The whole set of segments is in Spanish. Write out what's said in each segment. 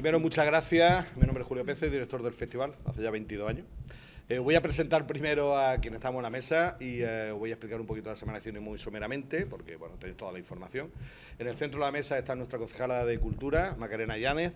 Primero, muchas gracias. Mi nombre es Julio Pérez, director del festival, hace ya 22 años. Voy a presentar primero a quienes estamos en la mesa y voy a explicar un poquito la Semana de Cine muy someramente, porque bueno, tenéis toda la información. En el centro de la mesa está nuestra concejala de Cultura, Macarena Yáñez,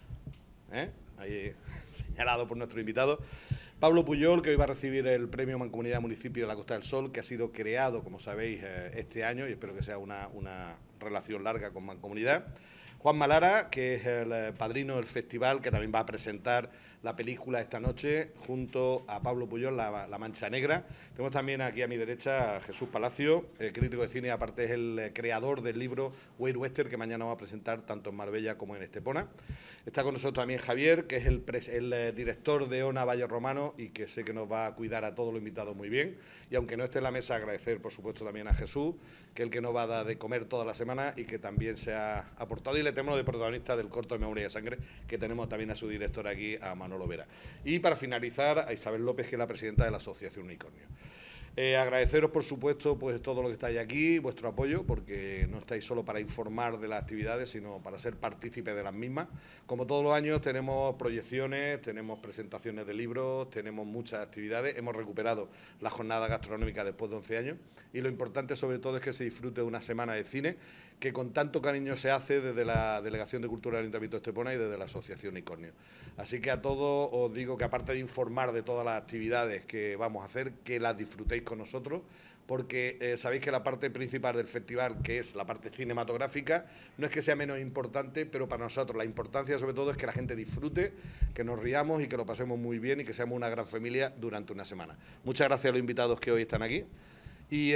ahí señalado por nuestro invitado. Pablo Puyol, que hoy va a recibir el premio Mancomunidad Municipio de la Costa del Sol, que ha sido creado, como sabéis, este año, y espero que sea una relación larga con Mancomunidad. Juan Malara, que es el padrino del festival, que también va a presentar la película esta noche, junto a Pablo Puyol, La Mancha Negra. Tenemos también aquí a mi derecha a Jesús Palacio, crítico de cine, aparte es el creador del libro Weird Western, que mañana va a presentar tanto en Marbella como en Estepona. Está con nosotros también Javier, que es el director de ONA Valle Romano y que sé que nos va a cuidar a todos los invitados muy bien. Y aunque no esté en la mesa, agradecer, por supuesto, también a Jesús, que es el que nos va a dar de comer toda la semana y que también se ha aportado. Y le tenemos de protagonista del corto de Memoria de Sangre, que tenemos también a su director aquí, a Manolo Vera. Y para finalizar, a Isabel López, que es la presidenta de la Asociación Unicornio. Agradeceros, por supuesto, pues todo lo que estáis aquí, vuestro apoyo, porque no estáis solo para informar de las actividades, sino para ser partícipes de las mismas. Como todos los años tenemos proyecciones, tenemos presentaciones de libros, tenemos muchas actividades. Hemos recuperado la jornada gastronómica después de 11 años y lo importante sobre todo es que se disfrute de una semana de cine que con tanto cariño se hace desde la Delegación de Cultura del Ayuntamiento de Estepona y desde la Asociación Unicornio. Así que a todos os digo que aparte de informar de todas las actividades que vamos a hacer, que las disfrutéis con nosotros, porque sabéis que la parte principal del festival, que es la parte cinematográfica, no es que sea menos importante, pero para nosotros la importancia sobre todo es que la gente disfrute, que nos riamos y que lo pasemos muy bien y que seamos una gran familia durante una semana. Muchas gracias a los invitados que hoy están aquí. Y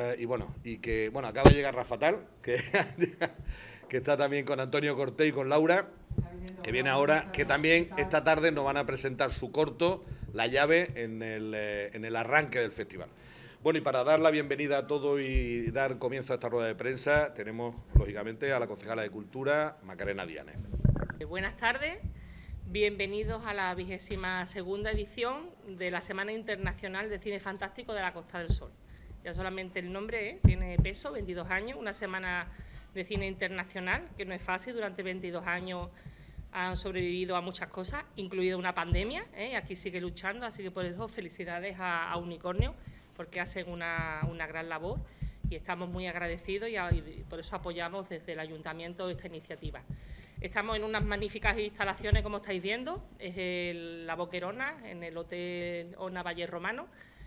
que acaba de llegar Rafatal, que está también con Antonio Cortés y con Laura, que viene ahora, que también esta tarde nos van a presentar su corto, La Llave, en el arranque del festival. Bueno, y para dar la bienvenida a todos y dar comienzo a esta rueda de prensa, tenemos, lógicamente, a la concejala de Cultura, Macarena Yáñez. Buenas tardes, bienvenidos a la 22ª edición de la Semana Internacional de Cine Fantástico de la Costa del Sol. Ya solamente el nombre tiene peso, 22 años, una semana de cine internacional, que no es fácil. Durante 22 años han sobrevivido a muchas cosas, incluida una pandemia, aquí sigue luchando, así que por eso felicidades a Unicornio, porque hacen una gran labor y estamos muy agradecidos y por eso apoyamos desde el Ayuntamiento esta iniciativa. Estamos en unas magníficas instalaciones, como estáis viendo, es la Boquerona, en el Hotel ONA Valle Romano.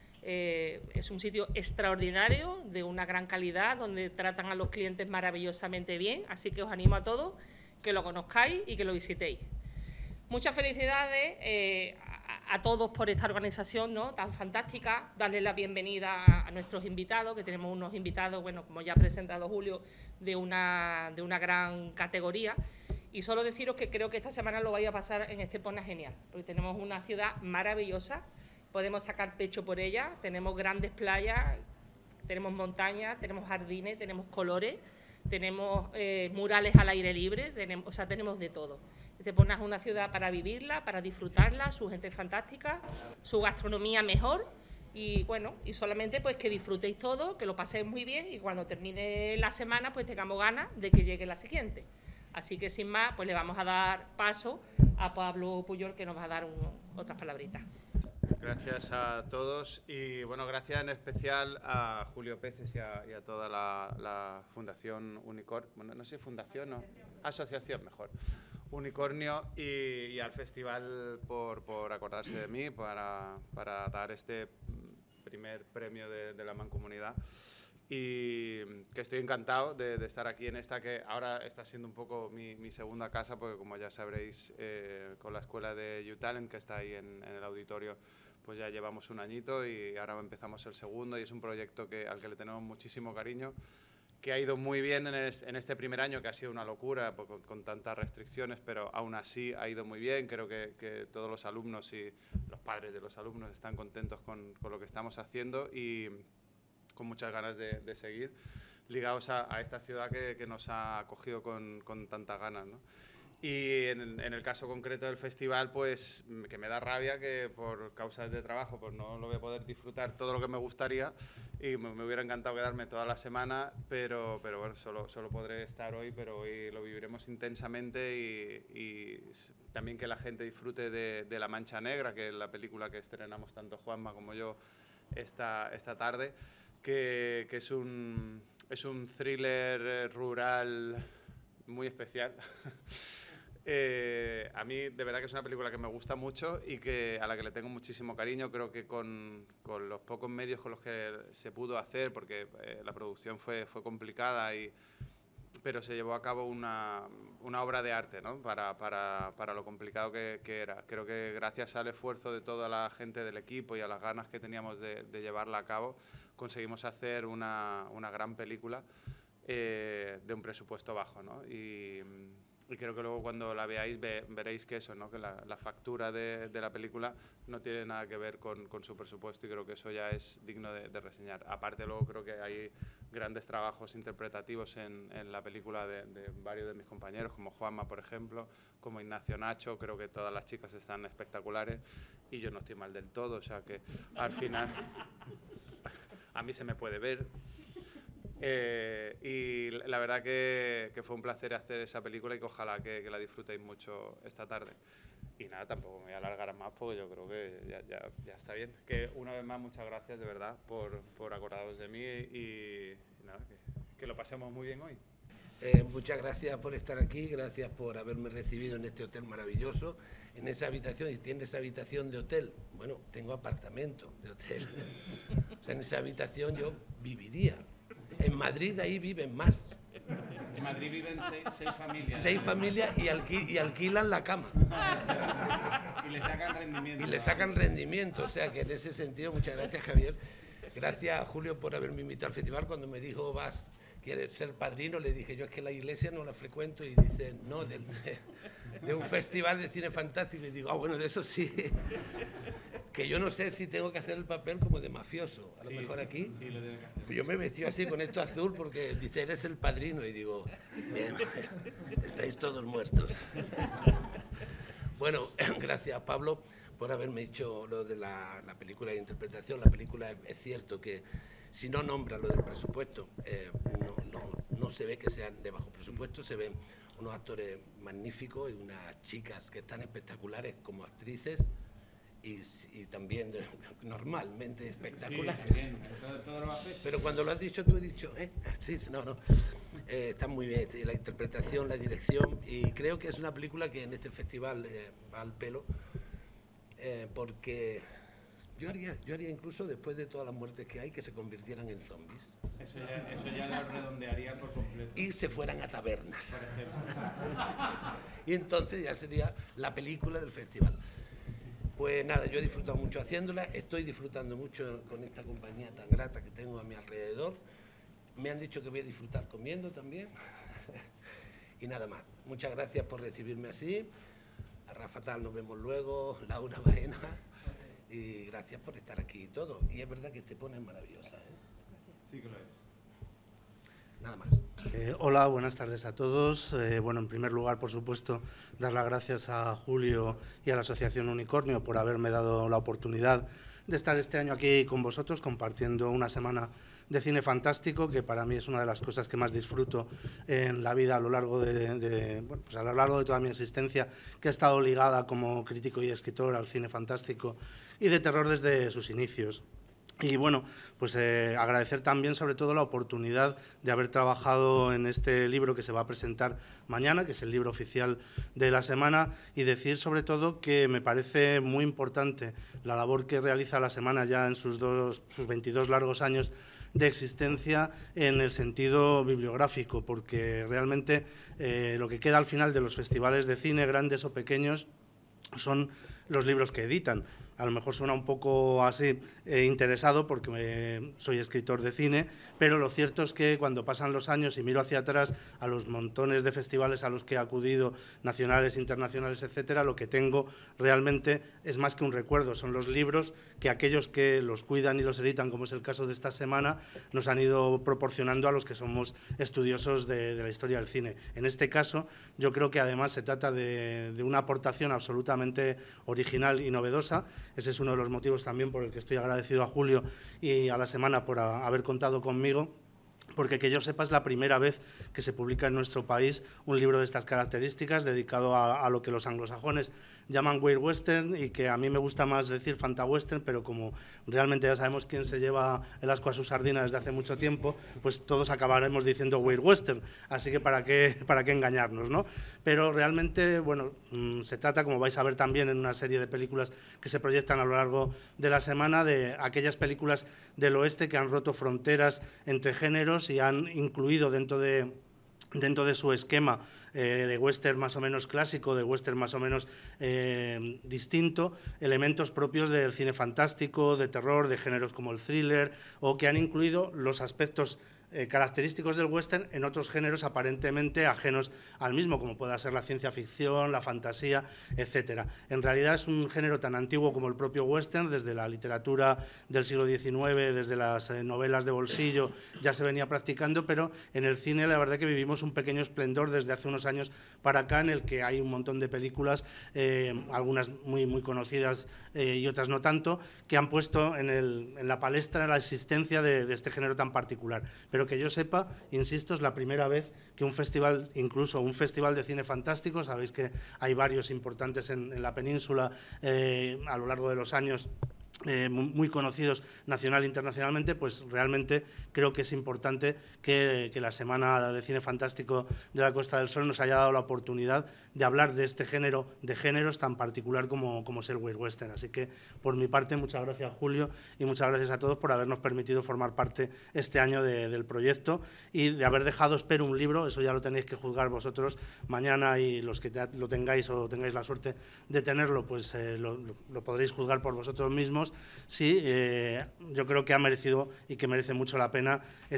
Es un sitio extraordinario, de una gran calidad, donde tratan a los clientes maravillosamente bien, así que os animo a todos que lo conozcáis y que lo visitéis. Muchas felicidades a todos por esta organización, ¿no?, tan fantástica. Darles la bienvenida a nuestros invitados, que tenemos unos invitados, bueno, como ya ha presentado Julio, de una gran categoría. Y solo deciros que creo que esta semana lo vais a pasar en Estepona genial, porque tenemos una ciudad maravillosa. Podemos sacar pecho por ella, tenemos grandes playas, tenemos montañas, tenemos jardines, tenemos colores, tenemos murales al aire libre, tenemos de todo. Estepona es una ciudad para vivirla, para disfrutarla, su gente es fantástica, su gastronomía mejor y bueno, y solamente pues que disfrutéis todo, que lo paséis muy bien y cuando termine la semana pues tengamos ganas de que llegue la siguiente. Así que sin más, pues le vamos a dar paso a Pablo Puyol, que nos va a dar otras palabritas. Gracias a todos y bueno, gracias en especial a Julio Peces y a toda la Fundación Unicornio, bueno, no sé, fundación o asociación mejor, Unicornio y al festival por acordarse de mí para dar este primer premio de la Mancomunidad. Y que estoy encantado de estar aquí en esta que ahora está siendo un poco mi segunda casa, porque como ya sabréis, con la escuela de YouTalent que está ahí en el auditorio, pues ya llevamos un añito y ahora empezamos el segundo y es un proyecto al que le tenemos muchísimo cariño, que ha ido muy bien en este primer año, que ha sido una locura con tantas restricciones, pero aún así ha ido muy bien. Creo que todos los alumnos y los padres de los alumnos están contentos con lo que estamos haciendo y con muchas ganas de seguir ligados a esta ciudad que nos ha acogido con tantas ganas, ¿no? Y en el caso concreto del festival, pues que me da rabia que por causas de trabajo pues no lo voy a poder disfrutar todo lo que me gustaría, y me hubiera encantado quedarme toda la semana, pero bueno, solo podré estar hoy, pero hoy lo viviremos intensamente, y también que la gente disfrute de La Mancha Negra, que es la película que estrenamos tanto Juanma como yo esta tarde, que es un thriller rural muy especial. A mí de verdad que es una película que me gusta mucho y a la que le tengo muchísimo cariño. Creo que con los pocos medios con los que se pudo hacer, porque la producción fue complicada, pero se llevó a cabo una obra de arte, ¿no? para lo complicado que era. Creo que gracias al esfuerzo de toda la gente del equipo y a las ganas que teníamos de llevarla a cabo, conseguimos hacer una gran película de un presupuesto bajo, ¿no? Y creo que luego cuando la veáis veréis que eso, ¿no? Que la factura de la película no tiene nada que ver con su presupuesto, y creo que eso ya es digno de reseñar. Aparte, luego creo que hay grandes trabajos interpretativos en la película de varios de mis compañeros, como Juanma, por ejemplo, como Ignacio Nacho. Creo que todas las chicas están espectaculares y yo no estoy mal del todo, o sea que al final a mí se me puede ver. Y la verdad que fue un placer hacer esa película, y que ojalá que la disfrutéis mucho esta tarde. Y nada, tampoco me voy a alargar más porque yo creo que ya está bien. Que una vez más, muchas gracias de verdad por acordaros de mí, y nada, que lo pasemos muy bien hoy. Muchas gracias por estar aquí, gracias por haberme recibido en este hotel maravilloso, en esa habitación. ¿Y tienes habitación de hotel? Bueno, tengo apartamento de hotel. O sea, en esa habitación yo viviría. En Madrid ahí viven más. En Madrid viven seis familias. 6 familias y alquilan la cama. Y le sacan rendimiento. Y le sacan rendimiento. O sea que en ese sentido, muchas gracias, Javier. Gracias, Julio, por haberme invitado al festival. Cuando me dijo, ¿quieres ser padrino? Le dije, yo es que la iglesia no la frecuento. Y dice, no, de un festival de cine fantástico. Y digo, bueno, de eso sí. Que yo no sé si tengo que hacer el papel como de mafioso, a lo mejor aquí. Sí, lo tengo que hacer. Yo me vestí así con esto azul porque dice, eres el padrino, y digo, bien, estáis todos muertos. Bueno, gracias, Pablo, por haberme dicho lo de la película de interpretación. La película es cierto que si no nombra lo del presupuesto, no se ve que sean de bajo presupuesto, se ven unos actores magníficos y unas chicas que están espectaculares como actrices. Y también normalmente espectaculares. Sí, todo lo hace. Pero cuando lo has dicho tú, he dicho, sí, no. Está muy bien la interpretación, la dirección, y creo que es una película que en este festival va al pelo, porque yo haría incluso, después de todas las muertes que hay, que se convirtieran en zombies. Eso ya lo redondearía por completo. Y se fueran a tabernas. Por ejemplo. Y entonces ya sería la película del festival. Pues nada, yo he disfrutado mucho haciéndola, estoy disfrutando mucho con esta compañía tan grata que tengo a mi alrededor. Me han dicho que voy a disfrutar comiendo también. Y nada más, muchas gracias por recibirme así. A Rafa Tal nos vemos luego, Laura Baena, y gracias por estar aquí y todo. Y es verdad que te pones maravillosa, ¿eh? Sí que lo es. Nada más. Hola, buenas tardes a todos. Bueno, en primer lugar, por supuesto, dar las gracias a Julio y a la Asociación Unicornio por haberme dado la oportunidad de estar este año aquí con vosotros compartiendo una semana de cine fantástico, que para mí es una de las cosas que más disfruto en la vida a lo largo pues a lo largo de toda mi existencia, que he estado ligada como crítico y escritor al cine fantástico y de terror desde sus inicios. Y bueno, pues agradecer también sobre todo la oportunidad de haber trabajado en este libro que se va a presentar mañana, que es el libro oficial de la semana, y decir sobre todo que me parece muy importante la labor que realiza la semana ya en sus 22 largos años de existencia en el sentido bibliográfico, porque realmente lo que queda al final de los festivales de cine, grandes o pequeños, son los libros que editan. a lo mejor suena un poco así interesado porque soy escritor de cine, pero lo cierto es que cuando pasan los años y miro hacia atrás a los montones de festivales a los que he acudido, nacionales, internacionales, etcétera, lo que tengo realmente es más que un recuerdo, son los libros que aquellos que los cuidan y los editan, como es el caso de esta semana, nos han ido proporcionando a los que somos estudiosos de la historia del cine. En este caso, yo creo que además se trata de una aportación absolutamente original y novedosa. Ese es uno de los motivos también por el que estoy agradecido a Julio y a la semana por haber contado conmigo, porque que yo sepa es la primera vez que se publica en nuestro país un libro de estas características dedicado a lo que los anglosajones llaman weird western y que a mí me gusta más decir fantawestern, pero como realmente ya sabemos quién se lleva el asco a su sardina desde hace mucho tiempo, pues todos acabaremos diciendo weird western, así que para qué engañarnos, ¿no? Pero realmente, bueno, se trata, como vais a ver también en una serie de películas que se proyectan a lo largo de la semana, de aquellas películas del oeste que han roto fronteras entre géneros y han incluido dentro de su esquema de western más o menos clásico, de western más o menos distinto, elementos propios del cine fantástico, de terror, de géneros como el thriller, o que han incluido los aspectos característicos del western en otros géneros aparentemente ajenos al mismo, como pueda ser la ciencia ficción, la fantasía, etcétera. En realidad es un género tan antiguo como el propio western, desde la literatura del siglo XIX, desde las novelas de bolsillo, ya se venía practicando, pero en el cine la verdad que vivimos un pequeño esplendor desde hace unos años para acá, en el que hay un montón de películas, algunas muy conocidas y otras no tanto, que han puesto en la palestra la existencia de este género tan particular. Pero que yo sepa, insisto, es la primera vez que un festival, incluso un festival de cine fantástico, sabéis que hay varios importantes en la península a lo largo de los años, muy conocidos nacional e internacionalmente, pues realmente creo que es importante que la Semana de Cine Fantástico de la Costa del Sol nos haya dado la oportunidad de hablar de este género, de géneros tan particular como es el weird western. Así que, por mi parte, muchas gracias, Julio, y muchas gracias a todos por habernos permitido formar parte este año del proyecto y de haber dejado, espero, un libro, eso ya lo tenéis que juzgar vosotros mañana, y los que lo tengáis o tengáis la suerte de tenerlo, pues lo podréis juzgar por vosotros mismos. Sí, yo creo que ha merecido y que merece mucho la pena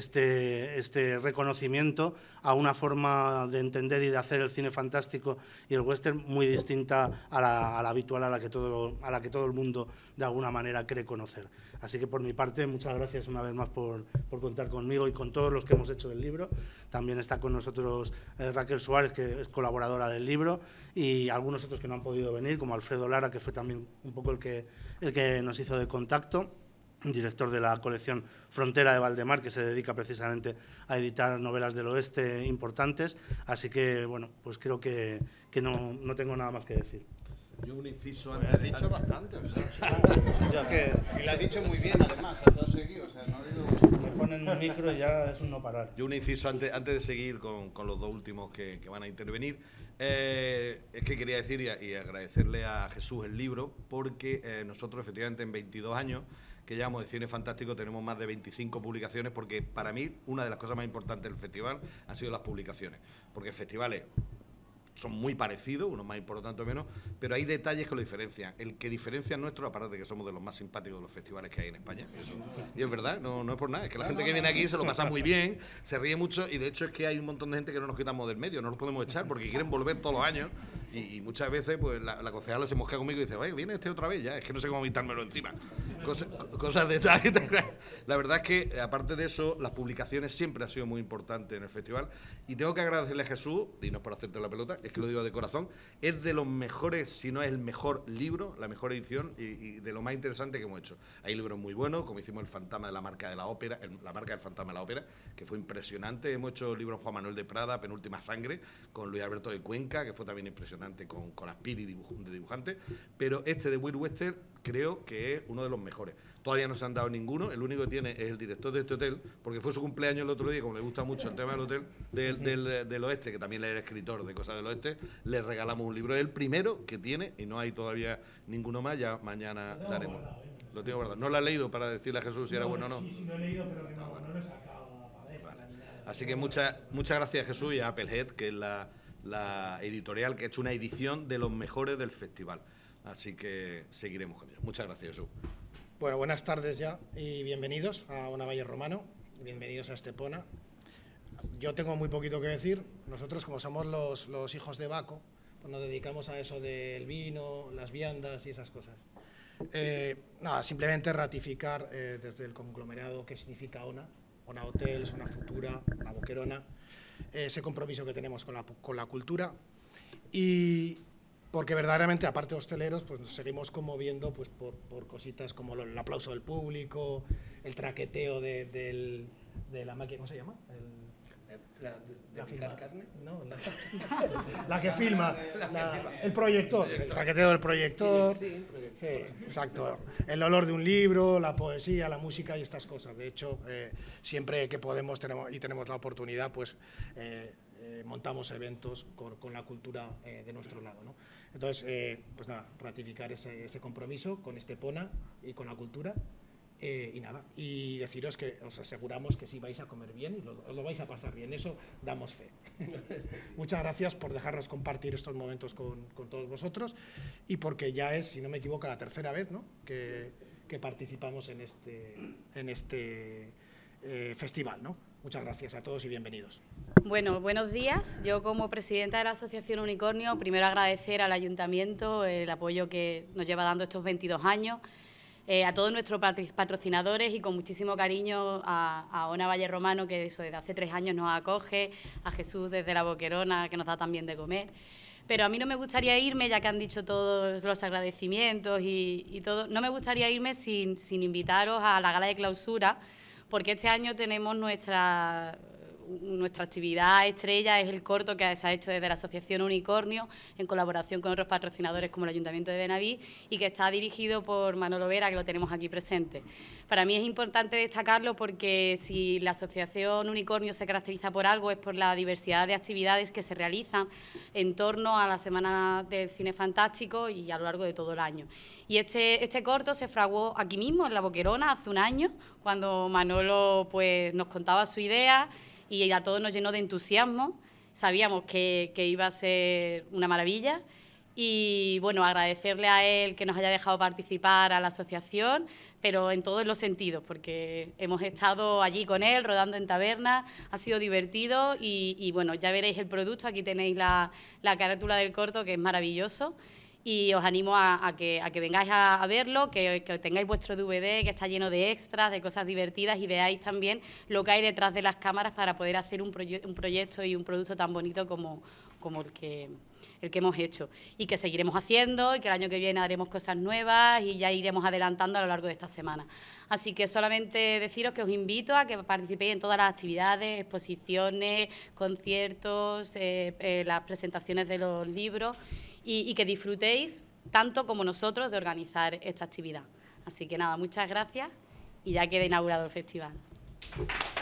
este reconocimiento a una forma de entender y de hacer el cine fantástico y el western muy distinta a la habitual, a la que todo el mundo de alguna manera cree conocer. Así que por mi parte, muchas gracias una vez más por contar conmigo y con todos los que hemos hecho el libro. También está con nosotros Raquel Suárez, que es colaboradora del libro, y algunos otros que no han podido venir, como Alfredo Lara, que fue también un poco el que nos hizo de contacto, director de la colección Frontera de Valdemar, que se dedica precisamente a editar novelas del oeste importantes. Así que, bueno, pues creo que no tengo nada más que decir. Yo un inciso Pues antes. has dicho bastante, o sea, Y lo has dicho muy bien, además, a todo seguido, o sea, no ha habido... me ponen un micro y ya es un no parar. Yo un inciso antes de seguir con los dos últimos que van a intervenir. Es que quería decir y agradecerle a Jesús el libro, porque nosotros efectivamente en 22 años que llevamos de cine fantástico tenemos más de 25 publicaciones, porque para mí una de las cosas más importantes del festival han sido las publicaciones, porque festivales son muy parecidos, unos más importantes o menos, pero hay detalles que lo diferencian. El que diferencia nuestro, aparte de que somos de los más simpáticos de los festivales que hay en España, eso, y es verdad, no es por nada, es que la gente que viene aquí se lo pasa muy bien, se ríe mucho, y de hecho es que hay un montón de gente que no nos quitamos del medio, no nos podemos echar porque quieren volver todos los años, y muchas veces pues la concejala se mosquea conmigo y dice, oye, viene este otra vez ya, es que no sé cómo quitármelo encima. Cosas de estas. La verdad es que, aparte de eso, las publicaciones siempre han sido muy importantes en el festival, y tengo que agradecerle a Jesús, y no es por hacerte la pelota, es que lo digo de corazón, es de los mejores, si no es el mejor libro, la mejor edición y de lo más interesante que hemos hecho. Hay libros muy buenos, como hicimos El fantasma de la marca de la ópera, la marca del fantasma de la ópera, que fue impresionante. Hemos hecho libros Juan Manuel de Prada, Penúltima Sangre, con Luis Alberto de Cuenca, que fue también impresionante, con Aspiri de dibujante, pero este de Weird Western creo que es uno de los mejores. Todavía no se han dado ninguno, el único que tiene es el director de este hotel, porque fue su cumpleaños el otro día, como le gusta mucho el tema del hotel del oeste, que también era escritor de cosas del oeste, le regalamos un libro. Es el primero que tiene, y no hay todavía ninguno más, ya mañana daremos. Lo tengo guardado. No lo he leído para decirle a Jesús si era bueno o no. Sí, lo he leído, pero que no lo he sacado para eso. Vale. Así que muchas gracias a Jesús y a Applehead, que es la editorial que ha hecho una edición de los mejores del festival. Así que seguiremos con ello. Muchas gracias, Jesús. Bueno, buenas tardes ya y bienvenidos a Ona Valle Romano, bienvenidos a Estepona. Yo tengo muy poquito que decir. Nosotros, como somos los hijos de Baco, pues nos dedicamos a eso del vino, las viandas y esas cosas. Nada, simplemente ratificar desde el conglomerado qué significa ONA Hotels, ONA Futura, La Boquerona, ese compromiso que tenemos con la cultura, y porque verdaderamente, aparte de hosteleros, pues nos seguimos conmoviendo pues, por cositas como el aplauso del público, el traqueteo de la máquina, ¿cómo se llama? ¿La picar carne? No, la que filma, el proyector, el traqueteo del proyector. Sí, exacto. El olor de un libro, la poesía, la música y estas cosas. De hecho, siempre que podemos tenemos la oportunidad, pues montamos eventos con la cultura de nuestro lado, ¿no? Entonces, pues nada, ratificar ese compromiso con Estepona y con la cultura. Y nada, y deciros que os aseguramos que sí vais a comer bien y os lo vais a pasar bien, eso damos fe. Muchas gracias por dejarnos compartir estos momentos con todos vosotros, y porque ya es, si no me equivoco, la tercera vez, ¿no?, que participamos en este festival, ¿no? Muchas gracias a todos y bienvenidos. Bueno, buenos días. Yo, como presidenta de la Asociación Unicornio, primero agradecer al Ayuntamiento el apoyo que nos lleva dando estos 22 años, a todos nuestros patrocinadores y con muchísimo cariño a Ona Valle Romano, que eso desde hace 3 años nos acoge, a Jesús desde La Boquerona, que nos da también de comer. Pero a mí no me gustaría irme, ya que han dicho todos los agradecimientos y todo, no me gustaría irme sin invitaros a la gala de clausura, porque este año tenemos nuestra actividad estrella, es el corto que se ha hecho desde la Asociación Unicornio, en colaboración con otros patrocinadores como el Ayuntamiento de Benavís, y que está dirigido por Manolo Vera, que lo tenemos aquí presente. Para mí es importante destacarlo porque si la Asociación Unicornio se caracteriza por algo, es por la diversidad de actividades que se realizan en torno a la Semana del Cine Fantástico y a lo largo de todo el año. Y este corto se fraguó aquí mismo, en La Boquerona, hace un año, cuando Manolo pues, nos contaba su idea, y a todos nos llenó de entusiasmo. Sabíamos que iba a ser una maravilla y, bueno, agradecerle a él que nos haya dejado participar a la asociación, pero en todos los sentidos, porque hemos estado allí con él, rodando en taberna, ha sido divertido y bueno, ya veréis el producto, aquí tenéis la carátula del corto, que es maravilloso. Y os animo a que vengáis a verlo, que tengáis vuestro DVD, que está lleno de extras, de cosas divertidas, y veáis también lo que hay detrás de las cámaras para poder hacer un proyecto y un producto tan bonito como el que hemos hecho. Y que seguiremos haciendo, y que el año que viene haremos cosas nuevas y ya iremos adelantando a lo largo de esta semana. Así que solamente deciros que os invito a que participéis en todas las actividades, exposiciones, conciertos, las presentaciones de los libros, y que disfrutéis tanto como nosotros de organizar esta actividad. Así que nada, muchas gracias y ya queda inaugurado el festival.